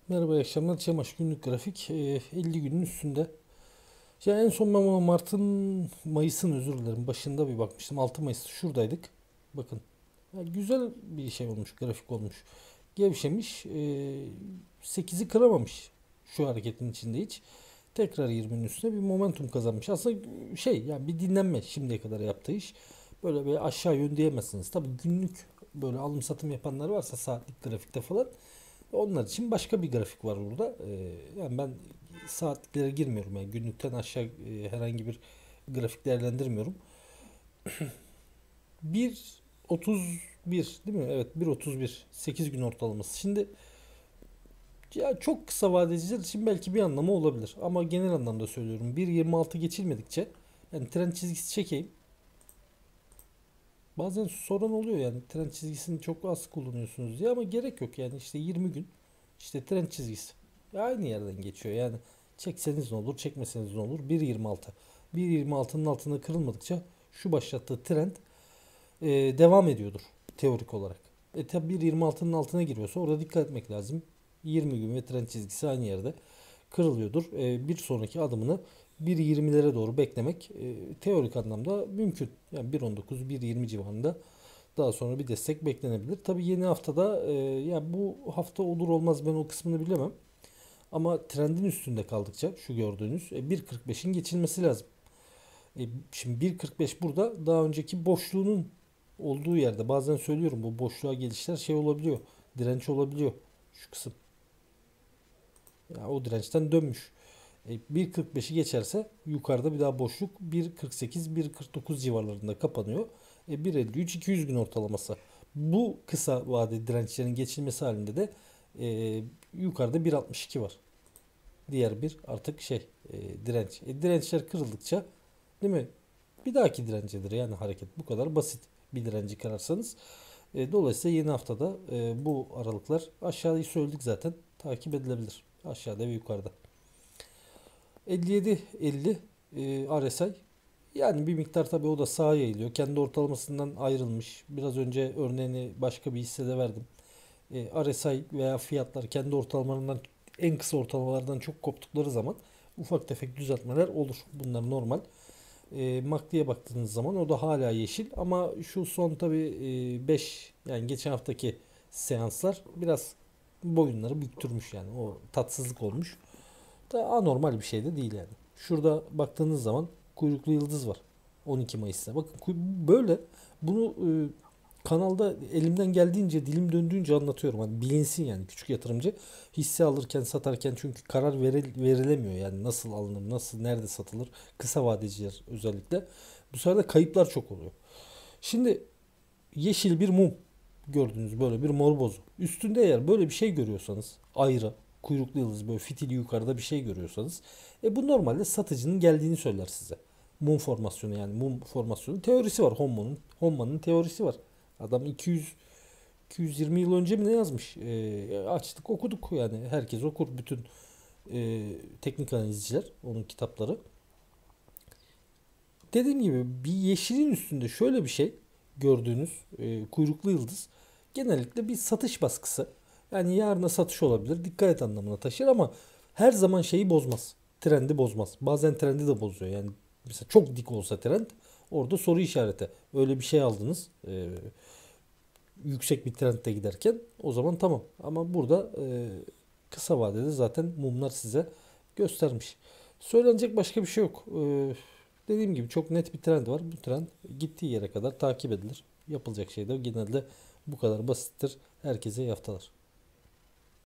Merhaba, iyi akşamlar. Çemaş günlük grafik 50 günün üstünde. Ya en son ben ona Mayıs'ın özür dilerim başında bir bakmıştım. 6 Mayıs şuradaydık. Bakın. Ya güzel bir şey olmuş, grafik olmuş. Gevşemiş, 8'i kıramamış şu hareketin içinde hiç. Tekrar 20'nin üstüne bir momentum kazanmış. Aslında yani bir dinlenme şimdiye kadar yaptığı iş. Böyle bir aşağı yön diyemezsiniz. Tabii günlük böyle alım satım yapanlar varsa saatlik grafikte falan onlar için başka bir grafik var burada. Yani ben saatliklere girmiyorum. Yani günlükten aşağı herhangi bir grafik değerlendirmiyorum. 1.31 değil mi? Evet, 1.31 8 gün ortalaması. Şimdi ya çok kısa vadeciler için belki bir anlamı olabilir. Ama genel anlamda söylüyorum. 1.26 geçilmedikçe yani trend çizgisi çekeyim. Bazen soran oluyor yani trend çizgisini çok az kullanıyorsunuz diye ama gerek yok yani işte 20 gün işte trend çizgisi. Aynı yerden geçiyor yani çekseniz ne olur çekmeseniz ne olur 1.26. 1.26'nın altında kırılmadıkça şu başlattığı trend devam ediyordur teorik olarak. Tabi 1.26'nın altına giriyorsa orada dikkat etmek lazım. 20 gün ve trend çizgisi aynı yerde kırılıyordur. Bir sonraki adımını 1.20'lere doğru beklemek teorik anlamda mümkün. Yani 1.19, 1.20 civarında daha sonra bir destek beklenebilir. Tabii yeni haftada ya bu hafta olur olmaz ben o kısmını bilemem. Ama trendin üstünde kaldıkça şu gördüğünüz 1.45'in geçilmesi lazım. Şimdi 1.45 burada daha önceki boşluğunun olduğu yerde. Bazen söylüyorum bu boşluğa gelişler şey olabiliyor. Direnç olabiliyor. Şu kısım. Ya o dirençten dönmüş. 1.45'i geçerse yukarıda bir daha boşluk 1.48 1.49 civarlarında kapanıyor. 1.53 200 gün ortalaması. Bu kısa vade dirençlerin geçilmesi halinde de yukarıda 1.62 var. Diğer bir artık direnç. Dirençler kırıldıkça değil mi? Bir dahaki direncedir yani hareket. Bu kadar basit bir direnci kırarsanız. Dolayısıyla yeni haftada bu aralıklar aşağıyı söyledik zaten takip edilebilir. Aşağıda ve yukarıda. 57-50 RSI. Yani bir miktar tabii o da sağa yayılıyor. Kendi ortalamasından ayrılmış. Biraz önce örneğini başka bir hissede verdim. RSI veya fiyatlar kendi ortalamalarından en kısa ortalamalardan çok koptukları zaman ufak tefek düzeltmeler olur. Bunlar normal. MACD'ye baktığınız zaman o da hala yeşil ama şu son tabii 5 yani geçen haftaki seanslar biraz boyunları büktürmüş yani o tatsızlık olmuş. Da anormal bir şey de değil yani. Şurada baktığınız zaman kuyruklu yıldız var. 12 Mayıs'ta. Bakın böyle bunu kanalda elimden geldiğince dilim döndüğünce anlatıyorum. Hani bilinsin yani küçük yatırımcı hisse alırken satarken çünkü karar verilemiyor yani nasıl alınır, nasıl nerede satılır kısa vadeciler özellikle. Bu sefer de kayıplar çok oluyor. Şimdi yeşil bir mum gördüğünüz böyle bir mor bozu. Üstünde eğer böyle bir şey görüyorsanız ayrı kuyruklu yıldız böyle fitili yukarıda bir şey görüyorsanız bu normalde satıcının geldiğini söyler size. Mum formasyonu yani mum formasyonu teorisi var Homma'nın teorisi var. Adam 220 yıl önce mi ne yazmış? Açtık okuduk yani herkes okur bütün teknik analizciler onun kitapları. Dediğim gibi bir yeşilin üstünde şöyle bir şey gördüğünüz kuyruklu yıldız genellikle bir satış baskısı. Yani yarına satış olabilir. Dikkat et anlamına taşır ama her zaman şeyi bozmaz. Trendi bozmaz. Bazen trendi de bozuyor. Yani mesela çok dik olsa trend orada soru işareti. Öyle bir şey aldınız. Yüksek bir trendde giderken o zaman tamam. Ama burada kısa vadede zaten mumlar size göstermiş. Söylenecek başka bir şey yok. Dediğim gibi çok net bir trend var. Bu trend gittiği yere kadar takip edilir. Yapılacak şey de genelde bu kadar basittir. Herkese iyi haftalar.